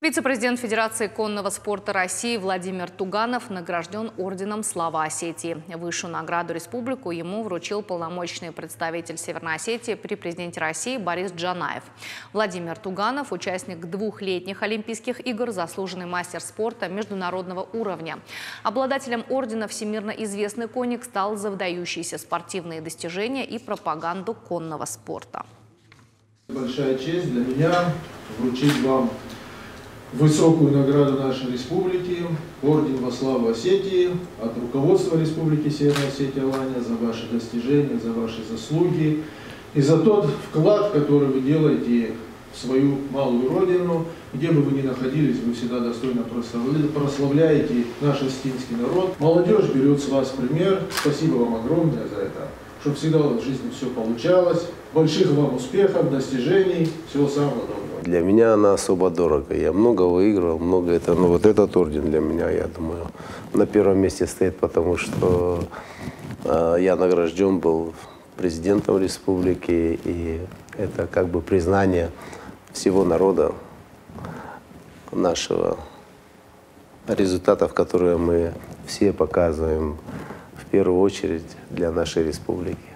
Вице-президент Федерации конного спорта России Владимир Туганов награжден орденом «Слава Осетии». Высшую награду республику ему вручил полномочный представитель Северной Осетии при президенте России Борис Джанаев. Владимир Туганов – участник двухлетних Олимпийских игр, заслуженный мастер спорта международного уровня. Обладателем ордена всемирно известный конник стал за выдающиеся спортивные достижения и пропаганду конного спорта. Большая честь для меня вручить вам высокую награду нашей республики, орден во славу Осетии от руководства Республики Северная Осетия Алания за ваши достижения, за ваши заслуги и за тот вклад, который вы делаете в свою малую родину. Где бы вы ни находились, вы всегда достойно прославляете наш осетинский народ. Молодежь берет с вас пример. Спасибо вам огромное за это, чтобы всегда в жизни все получалось. Больших вам успехов, достижений, всего самого доброго. Для меня она особо дорого. Я много выиграл, много это. Но вот этот орден для меня, я думаю, на первом месте стоит, потому что я награжден был президентом республики, и это как бы признание всего народа нашего, результатов, которые мы все показываем в первую очередь для нашей республики.